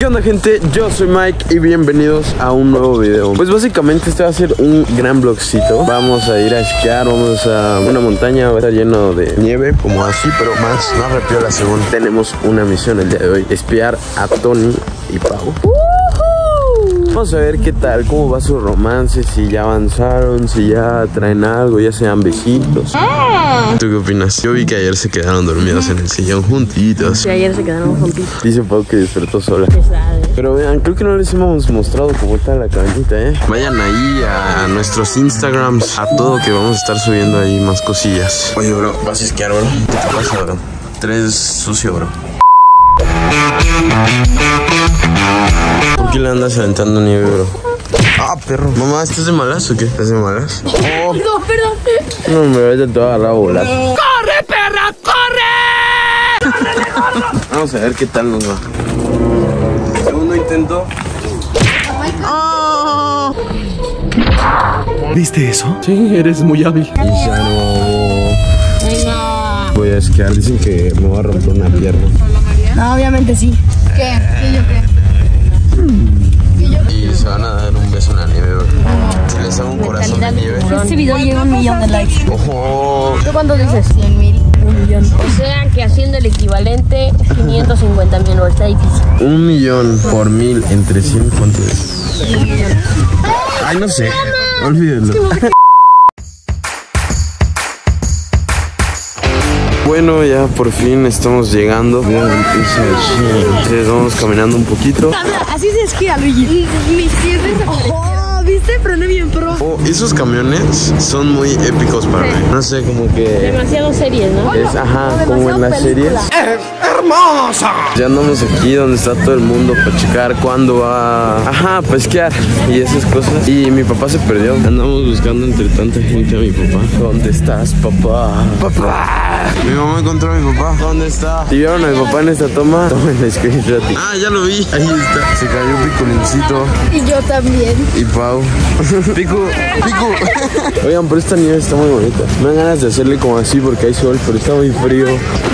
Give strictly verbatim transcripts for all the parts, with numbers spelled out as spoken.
¿Qué onda, gente? Yo soy Mike y bienvenidos a un nuevo video. Pues básicamente este va a ser un gran vlogcito. Vamos a ir a esquiar, vamos a una montaña, va a estar lleno de nieve, como así, pero más, más repiola según. Tenemos una misión el día de hoy, espiar a Tony y Pau. Vamos a ver qué tal, cómo va su romance, si ya avanzaron, si ya traen algo, ya sean besitos. ¿Tú qué opinas? Yo vi que ayer se quedaron dormidos en el sillón juntitos. Sí, ayer se quedaron juntitos. Dice Pau que despertó sola. Pesado. Pero vean, creo que no les hemos mostrado cómo está la cabañita, ¿eh? Vayan ahí a nuestros Instagrams, a todo, que vamos a estar subiendo ahí más cosillas. Oye, bro, ¿vas a esquiar, bro? ¿Qué te pasa, bro? Tres sucio, bro. ¿Por qué le andas aventando nieve, bro? Ah, perro. Mamá, ¿estás de malas o qué? ¿Estás de malas? Oh. No, perdón. No, me voy a te va a agarrar a volar. ¡Corre, perra, corre! Vamos a ver qué tal nos va. Segundo intento. Oh. ¿Viste eso? Sí, eres muy hábil. Y ya no. Venga. Voy a esquiar. Dicen que me voy a romper una pierna. No, obviamente sí. ¿Qué? ¿Qué yo qué? Y se van a dar un beso en la nieve, bro. Si les hago un corazón de nieve. Este video llega a un millón de likes. Ojo. ¿Tú cuánto dices? cien mil. Un millón. O sea que haciendo el equivalente, quinientos cincuenta mil. No, está difícil. Un millón por mil entre cien, ¿cuánto es? Ay, no sé. Olvídenlo. Bueno, ya por fin estamos llegando. Vean el piso de Chile. Entonces vamos caminando un poquito. Así se esquía, Luigi. Mis pies de... Oh, ¿viste? Prende bien pro. Oh, esos camiones son muy épicos para mí. No sé, como que... Demasiado series, ¿no? Es, ajá, como en las series. ¡Es hermosa! Ya andamos aquí donde está todo el mundo para checar cuándo va, ajá, para esquiar y esas cosas. Y mi papá se perdió. Andamos buscando entre tanta gente a mi papá. ¿Dónde estás, papá? ¡Papá! Mi mamá encontró a mi papá. ¿Dónde está? Si vieron a mi papá en esta toma, tomen el screenshot. Ah, ya lo vi. Ahí está. Se cayó Piculincito. Y yo también. Y Pau. Picu, Picu. Oigan, pero esta nieve está muy bonita. Me dan ganas de hacerle como así porque hay sol, pero está muy frío.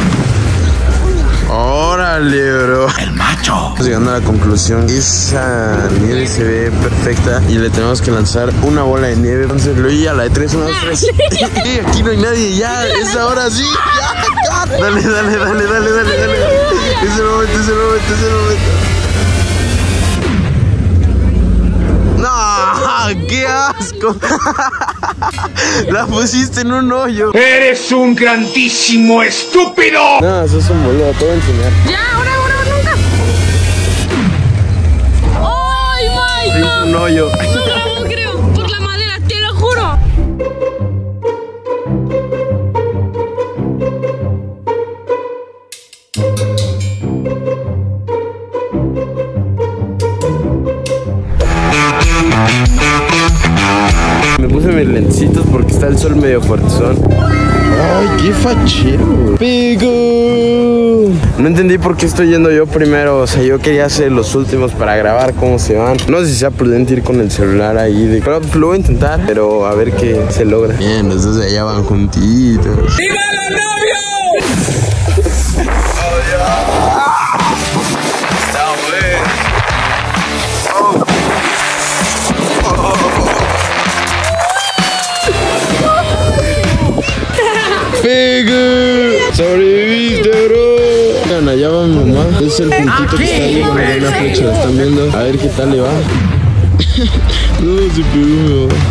Órale, bro. El macho. Estamos llegando a la conclusión. Esa nieve se ve perfecta y le tenemos que lanzar una bola de nieve. Entonces lo oí a la de tres, uno, dos, tres. Aquí no hay nadie, ya, es ahora sí. Ya, ya. Dale, dale, dale, dale, dale, dale. Es el momento, es el momento, es el momento. No, qué asco. La pusiste en un hoyo. ¡Eres un grandísimo estúpido! No, eso es un boludo, te voy a enseñar. Ya, ahora, ahora, nunca. ¡Ay, Sí, Michael! un hoyo. No grabó, creo. Por la madera, te lo juro. Me puse mis lentecitos porque está el sol medio fuertezón. Ay, qué fachero. Pico. No entendí por qué estoy yendo yo primero. O sea, yo quería ser los últimos para grabar cómo se van. No sé si sea prudente ir con el celular ahí de... Pero lo voy a intentar, pero a ver qué se logra. Bien, los dos de allá van juntitos. ¡Viva los novios! Pico. Sobreviviste, bro. Vean, allá va mi mamá. Es el puntito que está ahí con la buena flecha. ¿La están viendo? A ver qué tal le va. No, se pegó mi mamá.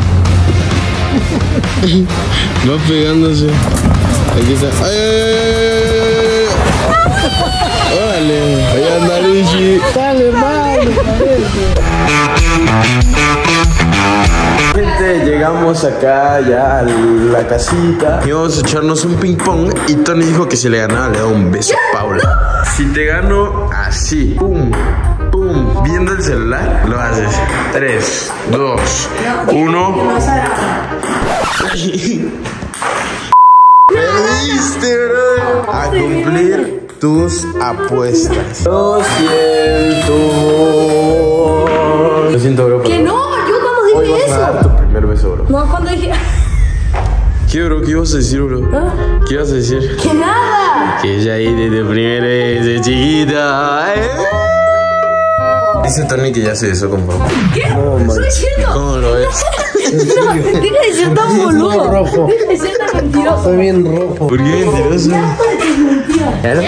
Va pegándose. Aquí está. ¡Ay, ay, ay, ay! ¡Órale! Allá anda Luigi. Dale, hermano. Gente, llegamos acá ya a la casita y vamos a echarnos un ping pong. Y Tony dijo que si le ganaba le daba un beso a Paula. Si te gano así, pum, pum, viendo el celular, lo haces. Tres, dos, uno. Perdiste, bro. A cumplir tus apuestas. Lo siento. Lo siento, bro. Que no, yo cuando Hoy dije vas a dar eso. tu primer beso, bro. No, cuando dije. ¿Qué, bro? ¿Qué ibas a decir, bro? ¿Ah? ¿Qué ibas a decir? Que nada. Que ella ahí desde primera vez de chiquita. ¿Eh? Dice Tony que ya se desocupó. ¿Qué? No, ¿Estoy diciendo? ¿Cómo lo ves? No, deja de ser tan boludo. rojo. Deja de ser tan mentiroso. Soy bien rojo. ¿Por qué mentiroso? Claro.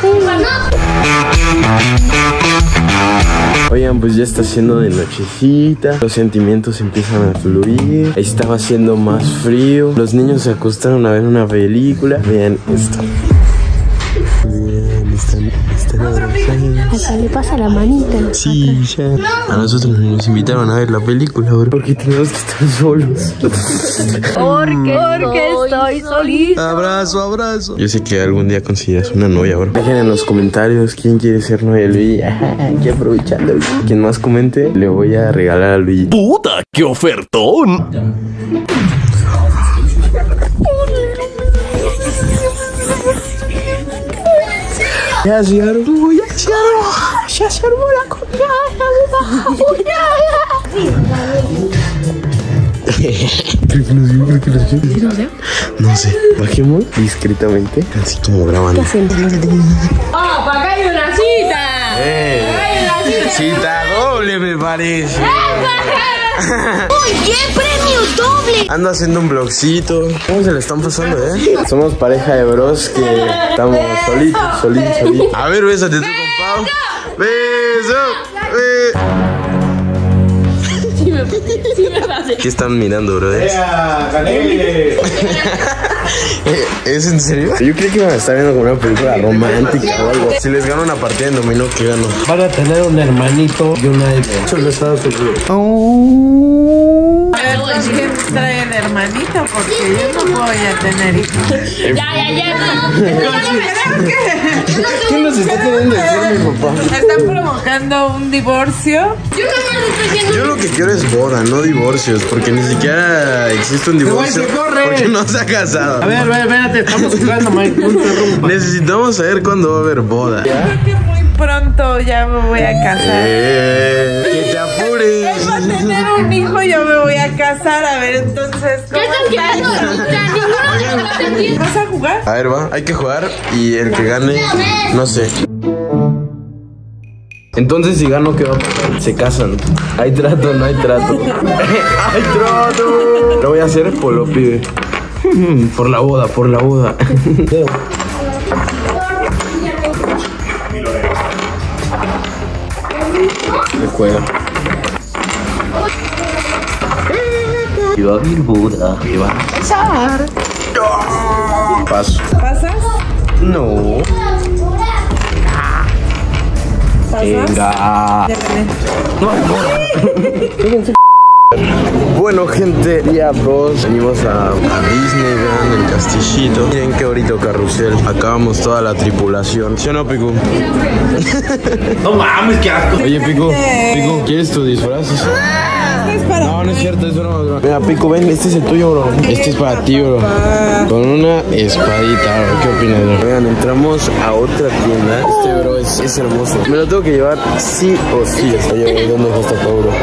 Oigan, pues ya está siendo de nochecita. Los sentimientos empiezan a fluir. Estaba haciendo más frío. Los niños se acostaron a ver una película. Vean esto. Vean, están, están abrazados. Acá le pasa la manita. Sí, ya. A nosotros nos invitaron a ver la película, bro. Porque tenemos que estar solos. Porque, Porque estoy solito. Abrazo, abrazo. Yo sé que algún día conseguirás una novia, bro. Dejen en los comentarios quién quiere ser novia de Luigi. Aquí aprovechando. Quien más comente, le voy a regalar a Luigi. ¡Puta, qué ofertón! Ya se armó, ya se armó. Ya se armó la comida. Creo que nos dio, creo que nos dio. ¿No sé? No sé. Bajemos discretamente, así como grabando. ¡Ah, para acá hay una cita! Eh, ¡Acá hay una cita! cita doble me parece. ¡Uy, qué premio doble! Ando haciendo un vlogcito. ¿Cómo se le están pasando, eh? Somos pareja de bros que estamos solitos, solitos, solitos. A ver, bésate tú con Pau. Beso. Sí me, sí me hace. ¿Qué están mirando, brothers? ¿Es en serio? Yo creí que iban a estar viendo como una película romántica o algo. Si les gano una partida en dominó, ¿qué gano? Van a tener un hermanito y una hija. Eso lo estaba seguro. ¿Quién trae el hermanito? Porque yo no voy a tener hijos. Ya, ya, ya. ¿Qué nos está queriendo decir mi papá? Están provocando un divorcio. Yo no me lo estoy diciendo. Yo lo que quiero es boda, no divorcios, porque ni siquiera existe un divorcio Se corre. porque no se ha casado. A ver, a ver, espérate, estamos jugando, Mike. No interrumpa. Necesitamos saber cuándo va a haber boda. Creo que muy pronto ya me voy a casar. Eh, que te apures. Va a tener un hijo, yo me voy a casar. A ver, entonces, ¿Qué ¿cómo están quedando? O sea, ninguno de los dos entiende. vas a jugar? A ver, va, hay que jugar y el que gane, no sé. Entonces si gano, ¿qué va a pasar? Se casan. Hay trato, no hay trato. ¡Hay trato! Lo voy a hacer por lo pibe. Por la boda, por la boda. Me juega. Y va a haber boda. Y va a pasar. Paso. ¿Pasas? No. ¿Pasas? Venga. Ya gané. Bueno, gente, día dos venimos a, a Disney, vean el castillito. Miren qué bonito carrusel. Acabamos toda la tripulación. ¿Sí o no, Pico? No mames, qué asco. Oye, Pico, Pico, ¿quieres tu disfraz? Es para No, no es cierto, es broma, es broma. Mira, Pico, ven, este es el tuyo, bro. Este es para ti, bro. Con una espadita, bro. ¿Qué opinas, bro? Vean, entramos a otra tienda. Este, bro, es, es hermoso. Me lo tengo que llevar sí o sí. Oye, ¿dónde está todo, bro?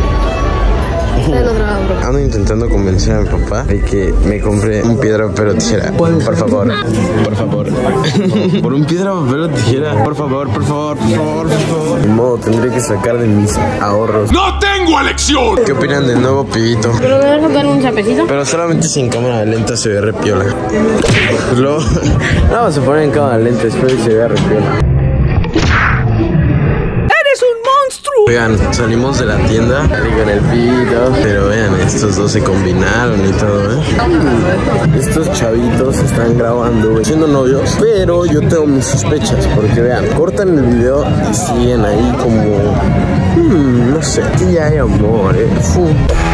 Ando intentando convencer a mi papá de que me compre un piedra, papel o tijera. Por favor, por favor. Por un piedra, papel o tijera. Por favor, por favor, por favor, por favor. De modo, tendré que sacar de mis ahorros. ¡No tengo elección! ¿Qué opinan del nuevo pibito? ¿Pero me vas a sacar un chapecito? Pero solamente sin cámara lenta se ve re piola. Luego, vamos a poner en cámara lenta, espero que se vea re piola. Oigan, salimos de la tienda con el pito, pero vean, estos dos se combinaron y todo, ¿eh? Estos chavitos están grabando, güey, siendo novios, pero yo tengo mis sospechas, porque vean, cortan el video y siguen ahí como... Hmm, no sé, aquí ya hay amor, ¿eh? Fu.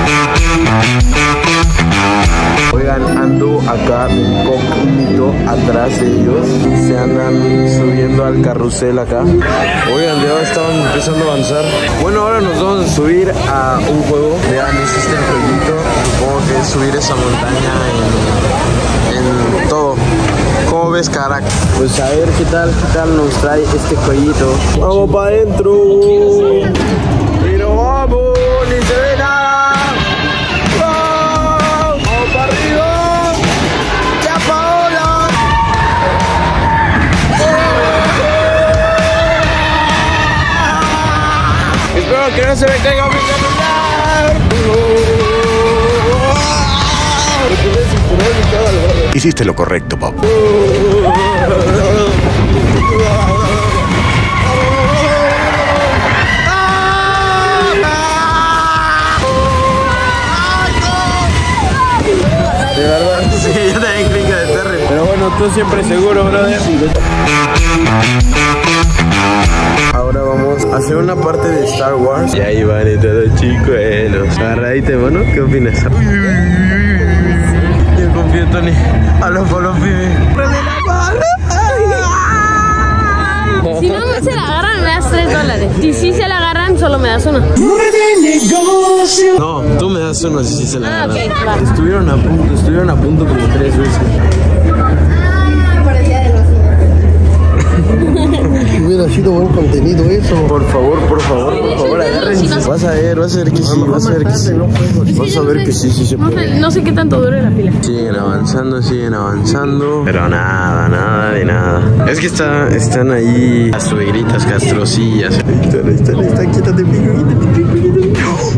Oigan, ando acá un poquito atrás de ellos. Se andan subiendo al carrusel acá. Oigan, ya estaban empezando a avanzar. Bueno, ahora nos vamos a subir a un juego. Vean, existe el jueguito. Supongo que es subir esa montaña en, en todo. ¿Cómo ves, carac? Pues a ver qué tal, qué tal nos trae este jueguito. Vamos para adentro. Pero vamos, ni se ve nada. Espero que no se me caiga mi celular. Hiciste lo correcto, Bob. De verdad, sí, yo también cringa de Terry. Pero bueno, tú siempre seguro, brother. Ahora vamos a hacer una parte de Star Wars. Y ahí van y todos chicuelos. Agarradite, bueno, ¿qué opinas? Uy, uy, uy, uy. Yo confío, Tony. A los polos, pibe. ¡Prende la bala! Si no se la agarran, me das tres dólares. Si sí se la agarran, solo me das uno. No, tú me das uno si sí se la Ah, agarran. ok, claro. Estuvieron a punto, estuvieron a punto como tres veces. Hubiera sido buen contenido eso. Por favor, por favor, por favor, agárrense. Vas a ver, vas a ver que sí, vas a ver que sí. Vas a ver que sí, sí se No sé, puede. no sé qué tanto dure la pila. Siguen avanzando, siguen avanzando. Pero nada, nada de nada. Es que está, están ahí las suegritas castrosillas. Ahí están, ahí están, ahí están, quítate, pico, quítate, pico, quítate.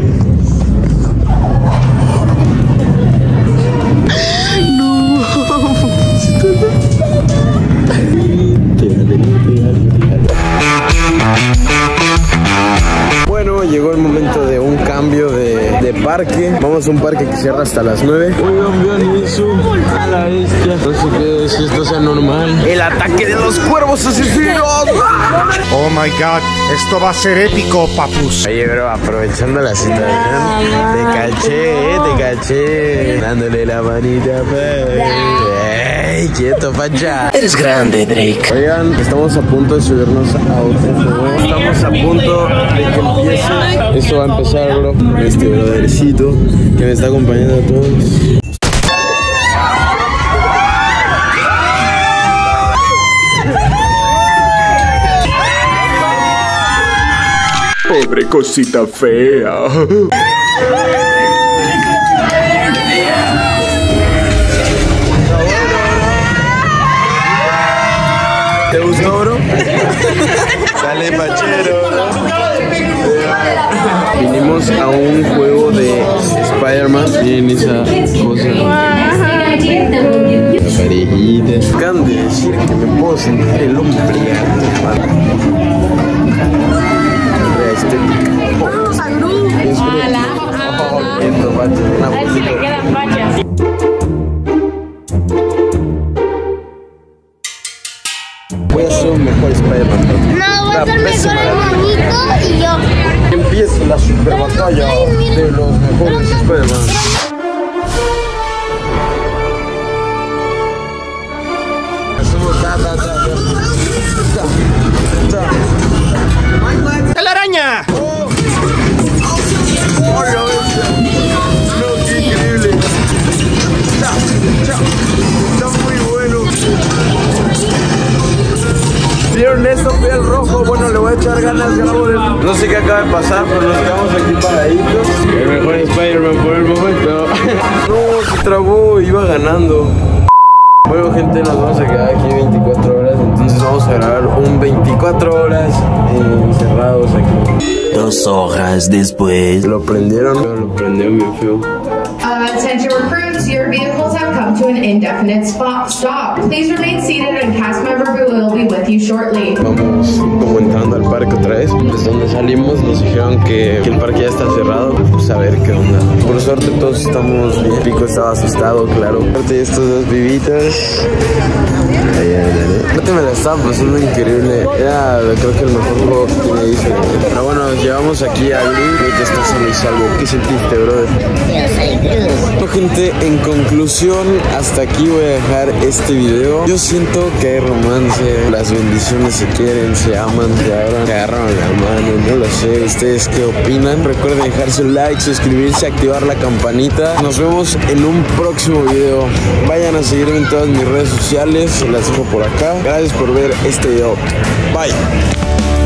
Bueno, llegó el momento de un cambio de, de parque. Vamos a un parque que cierra hasta las nueve. Oigan, vean eso. A la bestia. No sé qué, si esto sea normal. El ataque de los cuervos asesinos. Oh my god, esto va a ser épico, papus. Oye, bro, aprovechando la situación, te caché, eh, te caché. Dándole la manita, pues. ¡Ey, quieto, facha! Eres grande, Drake. Oigan, estamos a punto de subirnos a otro juego. Estamos a punto de que empiece. Esto va a empezar, bro, con este brothercito que me está acompañando a todos. Pobre cosita fea. ¿Te gustó, bro? Sale pachero. Vinimos a un juego de Spider-Man. Miren esa cosa. Parejitas. Acaban de decir que me puedo sentir el hombre. Vamos a Gru. Esto, macho, una A ver si le fotito. quedan fachas. Voy a ser un mejor Spider-Man. No, voy a ser mejor hermanito y yo. Empieza la super batalla de los mejores Spider-Man. ¡La araña! ¡Hola, bestia! No, qué increíble. Está, está, está muy bueno. ¿Vieron eso? Ve el rojo. Bueno, le voy a echar ganas, grabo. No sé qué acaba de pasar, pero nos quedamos aquí paraditos. El mejor Spider-Man por el momento. No, se trabó, iba ganando. Bueno, gente, nos vamos a quedar aquí veinticuatro horas, entonces vamos a grabar un veinticuatro horas eh, encerrados aquí. Dos horas después. Lo prendieron, pero lo prendió bien feo. Uh, attention recruits, your vehicles have come to an indefinite spot stop. Please remain seated and cast member will be with you shortly. Vamos como entrando al parque otra vez. Desde donde salimos nos dijeron que, que el parque ya está cerrado. Pues a ver qué onda. Por suerte todos estamos bien. Pico estaba asustado, claro. Aparte de estos dos vivitas. Ahí, ahí, ahí. Aparte me la estaba pasando increíble. Era creo que el mejor juego que tiene Disney. Pero bueno, nos llevamos aquí a Gru. Que está sano y salvo. ¿Qué sentiste, brother? Bueno, gente, en conclusión, hasta aquí voy a dejar este video. Yo siento que hay romance, las bendiciones se quieren, se aman, se agarran, se agarran la mano, no lo sé. ¿Ustedes qué opinan? Recuerden dejar su like, suscribirse, activar la campanita. Nos vemos en un próximo video. Vayan a seguirme en todas mis redes sociales, se las dejo por acá. Gracias por ver este video. Bye.